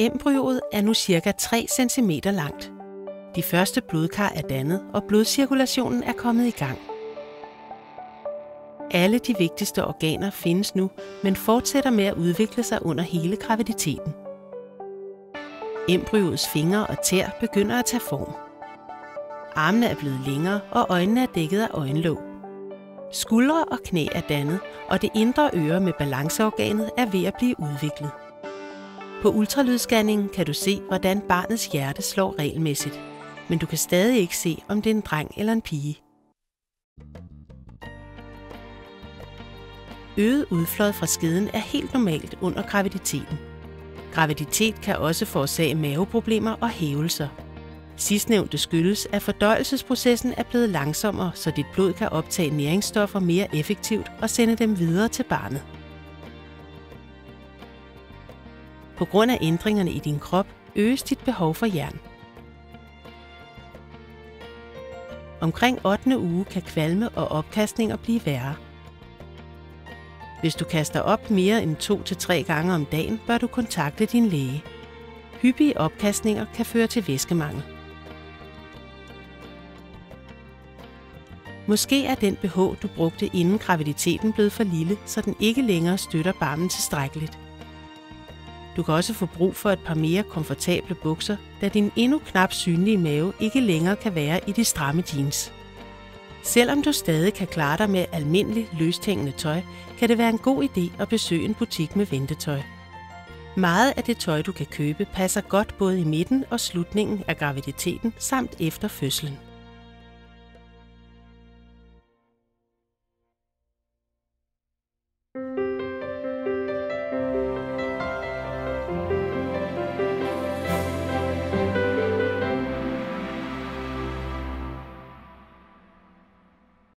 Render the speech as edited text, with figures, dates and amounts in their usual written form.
Embryoet er nu ca. 3 cm langt. De første blodkar er dannet, og blodcirkulationen er kommet i gang. Alle de vigtigste organer findes nu, men fortsætter med at udvikle sig under hele graviditeten. Embryoets fingre og tæer begynder at tage form. Armene er blevet længere, og øjnene er dækket af øjenlåg. Skuldre og knæ er dannet, og det indre øre med balanceorganet er ved at blive udviklet. På ultralydsscanningen kan du se, hvordan barnets hjerte slår regelmæssigt, men du kan stadig ikke se, om det er en dreng eller en pige. Øget udflåd fra skeden er helt normalt under graviditeten. Graviditet kan også forårsage maveproblemer og hævelser. Sidstnævnte skyldes, at fordøjelsesprocessen er blevet langsommere, så dit blod kan optage næringsstoffer mere effektivt og sende dem videre til barnet. På grund af ændringerne i din krop øges dit behov for jern. Omkring 8. uge kan kvalme og opkastninger blive værre. Hvis du kaster op mere end 2 til 3 gange om dagen, bør du kontakte din læge. Hyppige opkastninger kan føre til væskemangel. Måske er den BH, du brugte inden graviditeten, blevet for lille, så den ikke længere støtter barmen tilstrækkeligt. Du kan også få brug for et par mere komfortable bukser, da din endnu knap synlige mave ikke længere kan være i de stramme jeans. Selvom du stadig kan klare dig med almindelig løsthængende tøj, kan det være en god idé at besøge en butik med ventetøj. Meget af det tøj, du kan købe, passer godt både i midten og slutningen af graviditeten samt efter fødslen.